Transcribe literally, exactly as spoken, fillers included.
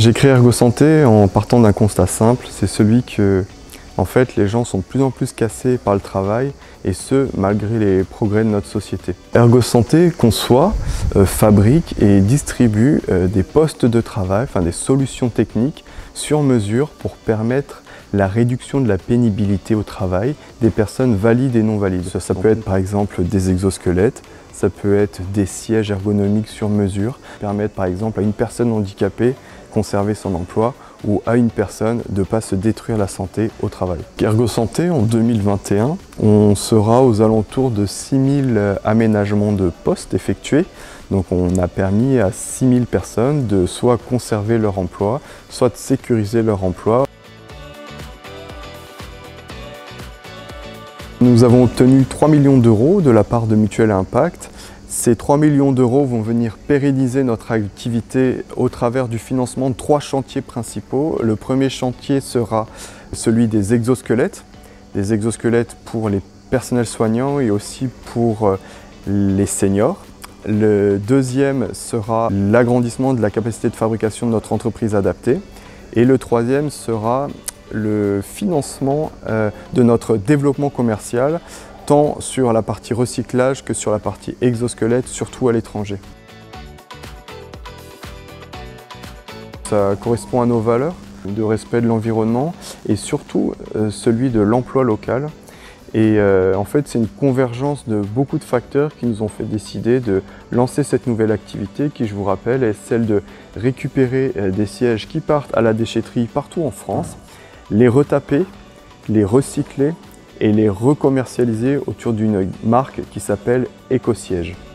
J'ai créé Ergo Santé en partant d'un constat simple, c'est celui que en fait, les gens sont de plus en plus cassés par le travail, et ce, malgré les progrès de notre société. Ergo Santé conçoit, euh, fabrique et distribue euh, des postes de travail, enfin des solutions techniques sur mesure pour permettre la réduction de la pénibilité au travail des personnes valides et non valides. Ça, ça peut être par exemple des exosquelettes, ça peut être des sièges ergonomiques sur mesure, permettre par exemple à une personne handicapée conserver son emploi ou à une personne de ne pas se détruire la santé au travail. Ergo Santé, en deux mille vingt et un, on sera aux alentours de six mille aménagements de postes effectués. Donc on a permis à six mille personnes de soit conserver leur emploi, soit de sécuriser leur emploi. Nous avons obtenu trois millions d'euros de la part de Mutuelle Impact. Ces trois millions d'euros vont venir pérenniser notre activité au travers du financement de trois chantiers principaux. Le premier chantier sera celui des exosquelettes, des exosquelettes pour les personnels soignants et aussi pour les seniors. Le deuxième sera l'agrandissement de la capacité de fabrication de notre entreprise adaptée. Et le troisième sera le financement de notre développement commercial, tant sur la partie recyclage que sur la partie exosquelette, surtout à l'étranger. Ça correspond à nos valeurs de respect de l'environnement et surtout euh, celui de l'emploi local. Et euh, en fait, c'est une convergence de beaucoup de facteurs qui nous ont fait décider de lancer cette nouvelle activité qui, je vous rappelle, est celle de récupérer euh, des sièges qui partent à la déchetterie partout en France, les retaper, les recycler et les recommercialiser autour d'une marque qui s'appelle EcoSiège.